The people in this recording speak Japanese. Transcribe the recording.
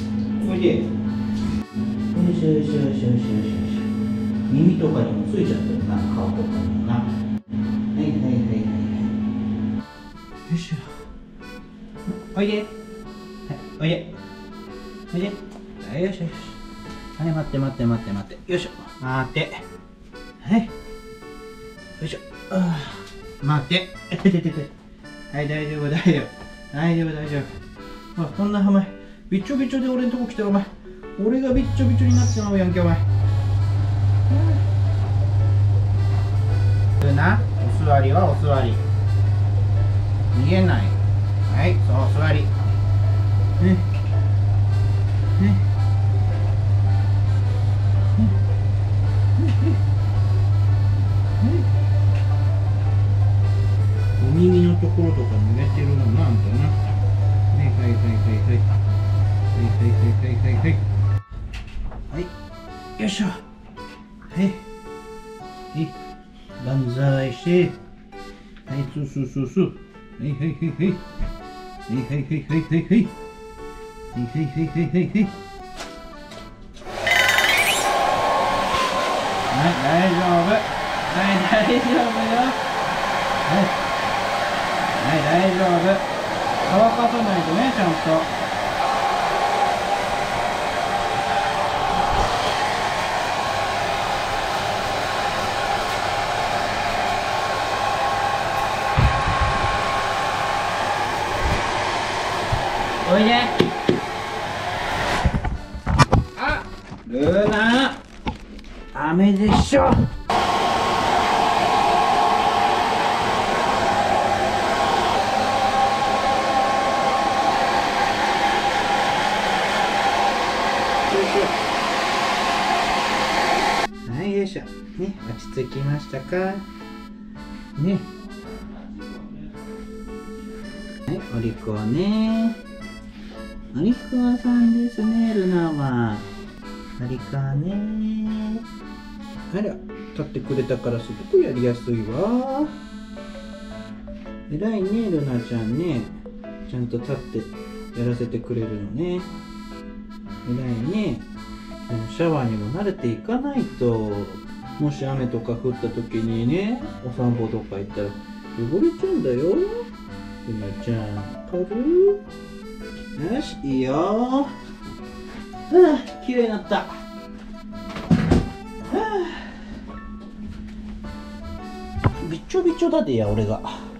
おいで。よしよしよしよしよしよし。耳とかにもついちゃってるな、顔とかにもな。はいはいはいはいはい。よいしょ。おいで。はい、おいで。おいで。はい、よしよし。はい、待って待って待って待って。よいしょ。待って。はい。よいしょ。待って。はい、大丈夫大丈夫。大丈夫大丈夫。ほら、こんなお前、びっちょびちょで俺んとこ来てるお前。俺がびっちょびちょになってまうやんけお前。な、お座りはお座り。逃げない。はい、そう、お座り。ね。ね。お耳のところとか濡れてるのな、あんたな。はいはいはいはいはい。はいはいはいはいはい。はい。よいしょ。はい。はい。万歳して。はい、そうそうそうそう。はいはいはいはい。はいはいはいはいはいはい。はいはいはいはいはいはい。はい、大丈夫。はい、大丈夫よ。はい。はい、大丈夫。乾かさないとね、ちゃんと。おいで。あ、ルーナ、雨でしょ。はい、よいしょ。ね、落ち着きましたか。ね。はい、お利口ね。お利口さんですね、ルナは。お利口ね。あら、立ってくれたからすごくやりやすいわ。えらいね、ルナちゃんね。ちゃんと立ってやらせてくれるのね。えらいね。でもシャワーにも慣れていかないと、もし雨とか降った時にね、お散歩とか行ったら汚れちゃうんだよ。ルナちゃん、軽い？よし、いいよ。はあ、綺麗になった。はあ、びっちょびちょだでや、俺が。